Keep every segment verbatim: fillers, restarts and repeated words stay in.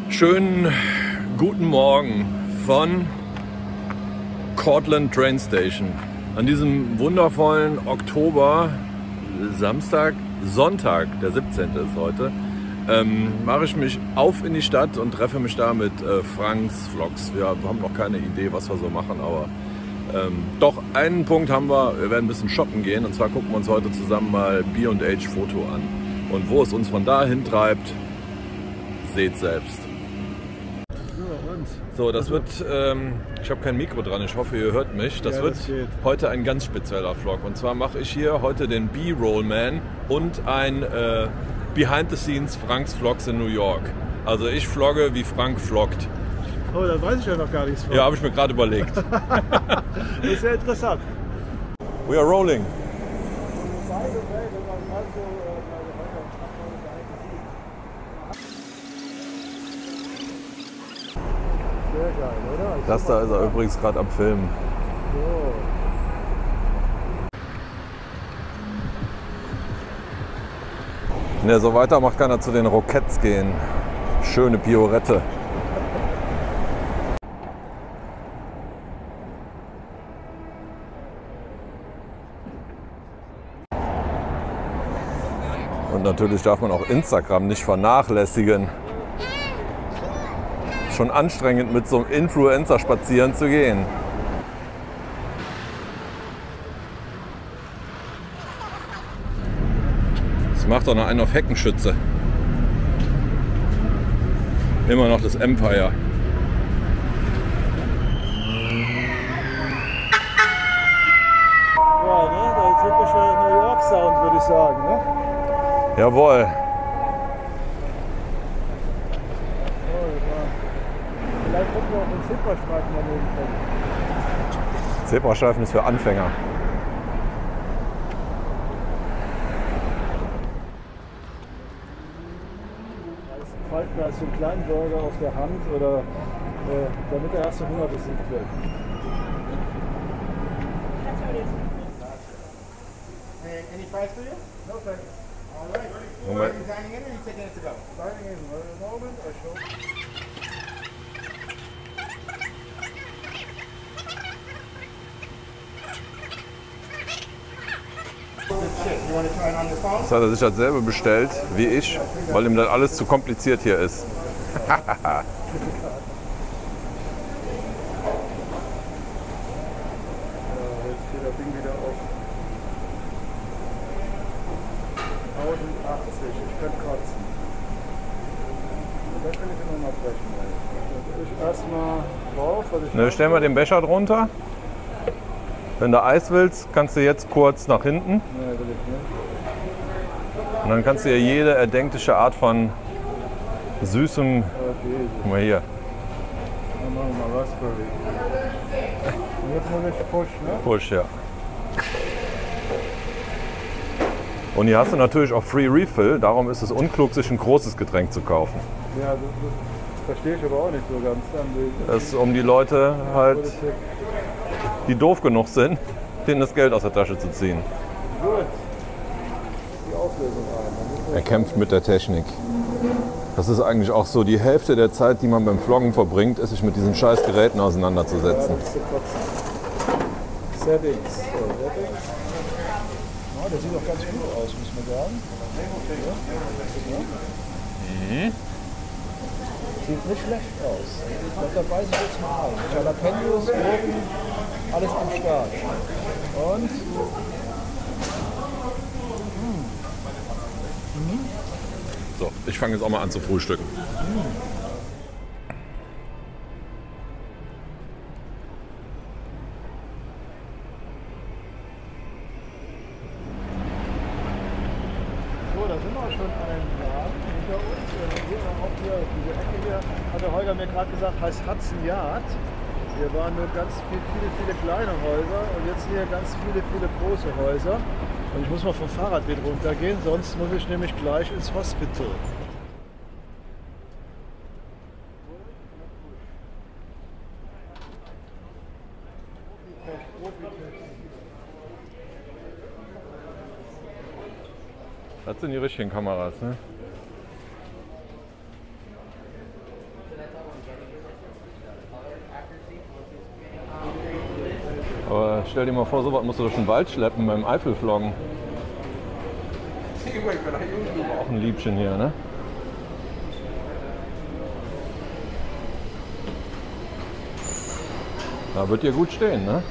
Schönen guten Morgen von Cortlandt Train Station. An diesem wundervollen Oktober, Samstag, Sonntag, der siebzehnte ist heute, ähm, mache ich mich auf in die Stadt und treffe mich da mit äh, Franks Vlogs. Wir haben noch keine Idee, was wir so machen, aber ähm, doch einen Punkt haben wir. Wir werden ein bisschen shoppen gehen, und zwar gucken wir uns heute zusammen mal B und H Photo an. Und wo es uns von da hintreibt, seht selbst. So, das wird, ähm, ich habe kein Mikro dran, ich hoffe, ihr hört mich. Das ja, wird das geht. Heute ein ganz spezieller Vlog. Und zwar mache ich hier heute den B-Roll Man und ein äh, Behind the Scenes Franks Vlogs in New York. Also ich vlogge, wie Frank vloggt. Oh, da weiß ich ja noch gar nichts von. Ja, habe ich mir gerade überlegt. Das ist ja interessant. We are rolling. Sehr geil, oder? Ich Das da ist er übrigens gerade am Filmen. So. Wenn er so weitermacht, kann er zu den Rockets gehen. Schöne Piorette. Und natürlich darf man auch Instagram nicht vernachlässigen. Schon anstrengend, mit so einem Influencer spazieren zu gehen. Das macht doch noch einen auf Heckenschütze. Immer noch das Empire. Ja, ne? Der typische New York Sound, würde ich sagen, ne? Jawohl. Vielleicht gucken wir auch den Zebrastreifen daneben können. Zebrastreifen ist für Anfänger. Pfeift mir als so einen kleinen Burger auf der Hand, oder äh, damit der erste Hunger besiegt wird. Any price for you? No thanks. All right. Moment. Are you signing in or are you taking it to go? Signing in at the moment, I show. You want to try it on your phone? Das hat er sich dasselbe bestellt wie ich, weil ihm das alles zu kompliziert hier ist. Jetzt geht das Ding wieder auf tausendachtzig. Ich könnte kotzen. Und das will ich immer mal brechen. Dann ich erstmal drauf. Was ich Ne, stell mal den Becher drunter. Wenn du Eis willst, kannst du jetzt kurz nach hinten. Nee, will ich nicht. Und dann kannst du dir jede erdenkliche Art von süßem, Okay, guck mal hier, dann machen wir mal Raspberry. Und jetzt muss ich Push, ne? Push, ja. Und hier hast du natürlich auch Free Refill, darum ist es unklug, sich ein großes Getränk zu kaufen. Ja, das, das verstehe ich aber auch nicht so ganz. Dann die, Das ist, um die Leute halt, Politik. die doof genug sind, denen das Geld aus der Tasche zu ziehen. Gut. Die Auslösung ein. Er kämpft mit der Technik. Das ist eigentlich auch so die Hälfte der Zeit, die man beim Vloggen verbringt, ist sich mit diesen scheiß Geräten Ja, auseinanderzusetzen. das ist zu kotzen. Settings. So, Settings. Ja, der sieht doch ganz gut aus, muss man sagen. Ja. Mhm. Sieht nicht schlecht aus. Ich glaube, da beiße ich jetzt mal ein. Jalapenos, Gurken, alles am Start. Und So, ich fange jetzt auch mal an zu frühstücken. so, da sind wir auch schon an einem Laden hinter uns. Äh, Hier auch hier, diese Ecke hier, hat der Holger mir gerade gesagt, heißt Hudson Yard. Hier waren nur ganz viel, viele, viele kleine Häuser und jetzt hier ganz viele, viele große Häuser. Und ich muss mal vom Fahrrad wieder runtergehen, sonst muss ich nämlich gleich ins Hospital. Das sind die richtigen Kameras, ne? Aber stell dir mal vor, so was musst du durch den Wald schleppen beim Eifelfloggen. Auch ein Liebchen hier, ne? Da wird dir gut stehen, ne?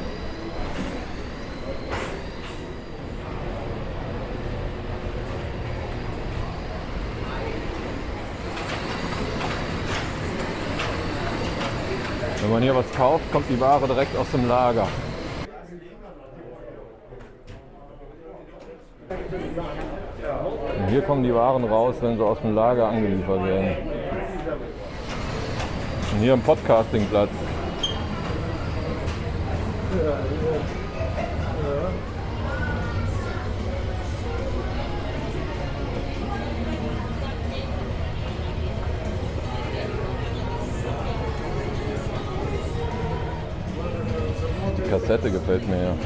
Wenn man hier was kauft, kommt die Ware direkt aus dem Lager. Und hier kommen die Waren raus, wenn sie aus dem Lager angeliefert werden. Und hier am Podcastingplatz. Die Kassette gefällt mir ja.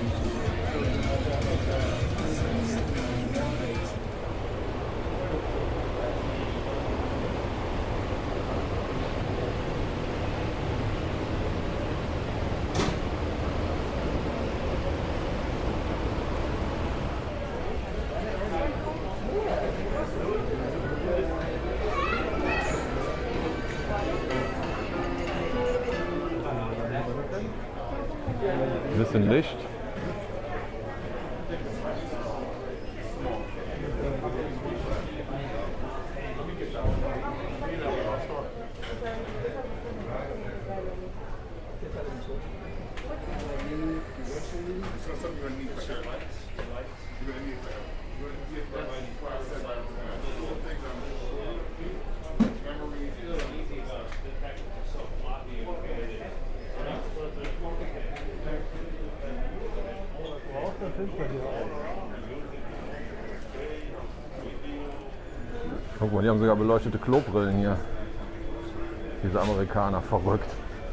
Ein bisschen Licht. Guck mal, die haben sogar beleuchtete Klobrillen hier. Diese Amerikaner, verrückt.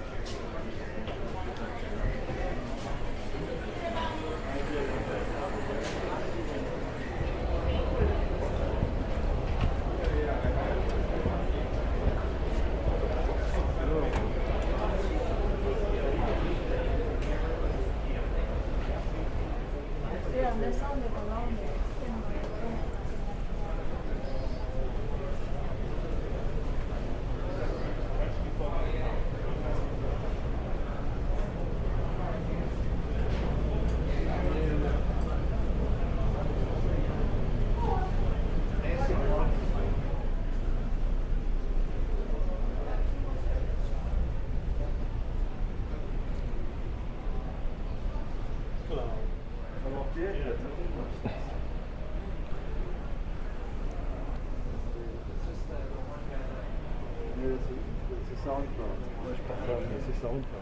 Soundcloud. Ich kann sagen, das ist Soundcloud.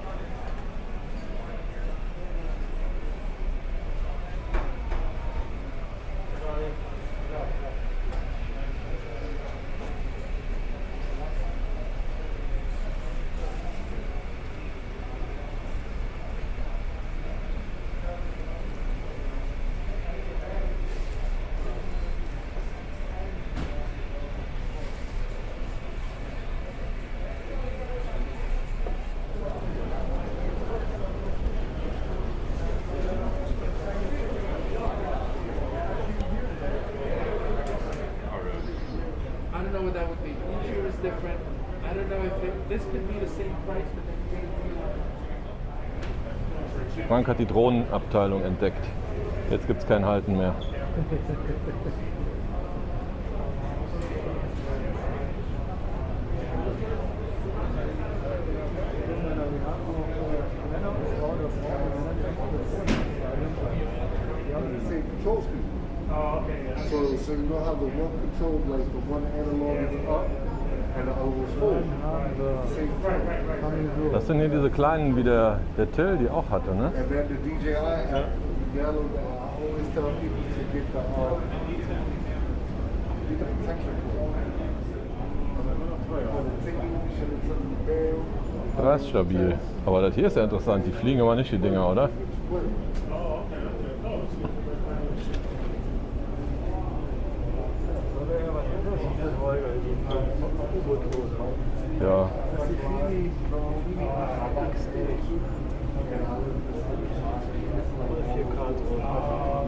That would be. Each year is different. I don't know if it, this could be the same price, but then Frank hat die Drohnenabteilung entdeckt. Jetzt gibt es kein Halten mehr. Oh, okay. Yeah. So, so you know how the one control, like the one analog is up and the other is full. Same control. Das sind hier diese kleinen wie der, der Till, die auch hatte, ne? And then the D J I app, yellow, I always tell people to get the, uh, get the protection cord. Das ist stabil. Aber das hier ist ja interessant, die fliegen aber nicht, die Dinger, oder? Das Ja. ist die Fini X L. vier K drauf.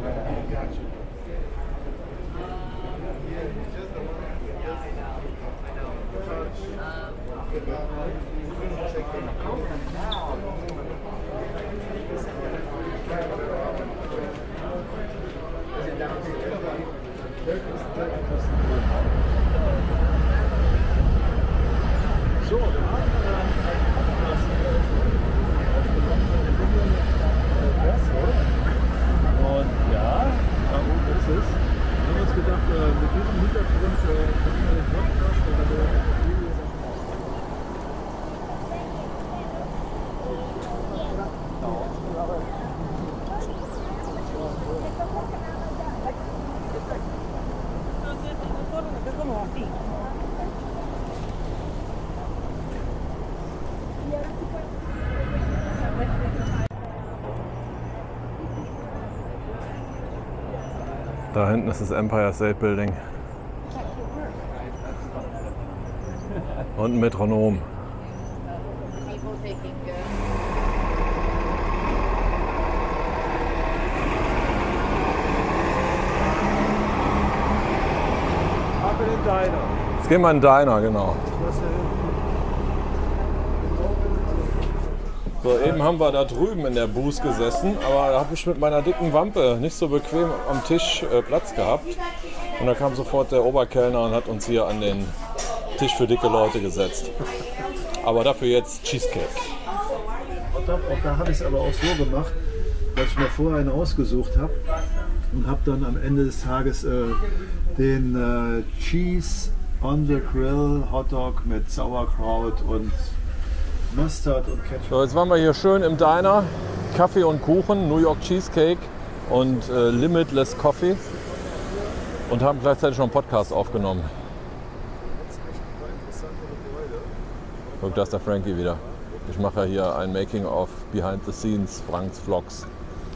So, wir haben und ja, da oben ist es. Wir haben uns gedacht, mit diesem Hintergrund können wir den Podcast oder der Video Da hinten ist das Empire State Building. Und ein Metronom. Ab in den Diner. Jetzt gehen wir in den Diner, genau. So, eben haben wir da drüben in der Booth gesessen, aber da habe ich mit meiner dicken Wampe nicht so bequem am Tisch äh, Platz gehabt. Und da kam sofort der Oberkellner und hat uns hier an den Tisch für dicke Leute gesetzt. Aber dafür jetzt Cheesecake. Auch da, auch da habe ich es aber auch so gemacht, dass ich mir vorher einen ausgesucht habe und habe dann am Ende des Tages äh, den äh, Cheese on the Grill Hotdog mit Sauerkraut und Mustard und Ketchup. So, jetzt waren wir hier schön im Diner. Kaffee und Kuchen, New York Cheesecake und äh, Limitless Coffee. Und haben gleichzeitig noch einen Podcast aufgenommen. Guck, da ist der Frankie wieder. Ich mache ja hier ein Making of Behind the Scenes, Franks Vlogs.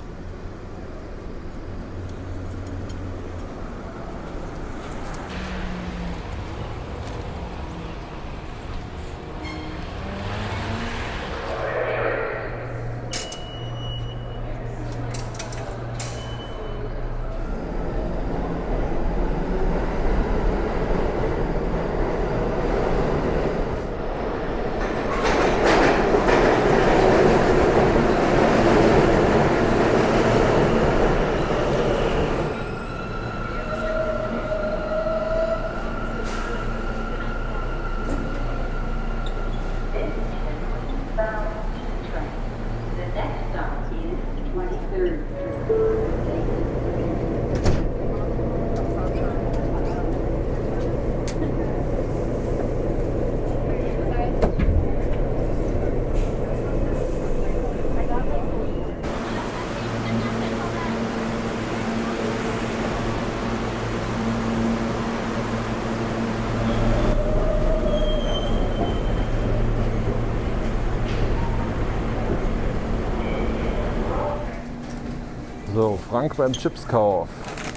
So, Frank beim Chipskauf.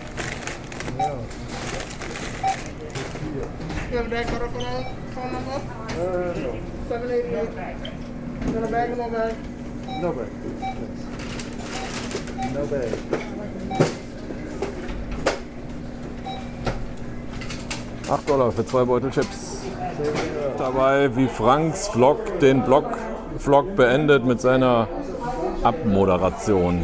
You have a bag photo for that phone number? Uh, no. seven eight eight. You got a bag or no bag? No bag. No bag. acht Dollar für zwei Beutel Chips. Dabei, wie Franks Vlog den Blog, Vlog beendet mit seiner Abmoderation.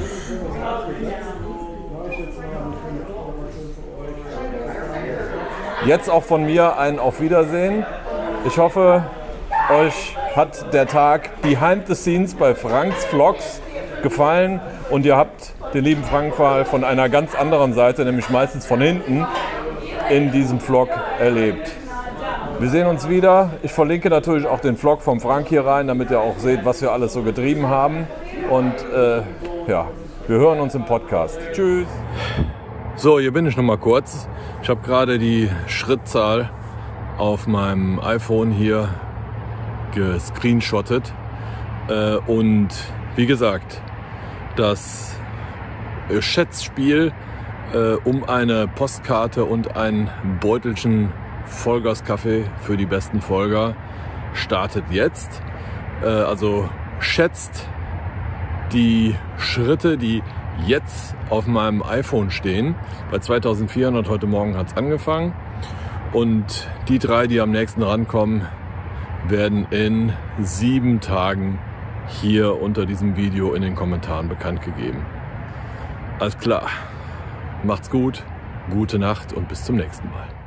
Jetzt auch von mir ein Auf Wiedersehen. Ich hoffe, euch hat der Tag Behind the Scenes bei Franks Vlogs gefallen und ihr habt den lieben Frank mal von einer ganz anderen Seite, nämlich meistens von hinten, in diesem Vlog erlebt. Wir sehen uns wieder. Ich verlinke natürlich auch den Vlog vom Frank hier rein, damit ihr auch seht, was wir alles so getrieben haben. Und äh, ja, wir hören uns im Podcast. Tschüss. So, hier bin ich noch mal kurz. Ich habe gerade die Schrittzahl auf meinem iPhone hier gescreenshottet. Äh, und wie gesagt, das Schätzspiel äh, um eine Postkarte und ein Beutelchen Vollgaskaffee für die besten Folger startet jetzt. Äh, also schätzt die Schritte, die jetzt auf meinem iPhone stehen. Bei zweitausendvierhundert heute Morgen hat es angefangen. Und die drei, die am nächsten rankommen, werden in sieben Tagen hier unter diesem Video in den Kommentaren bekannt gegeben. Alles klar. Macht's gut, gute Nacht und bis zum nächsten Mal.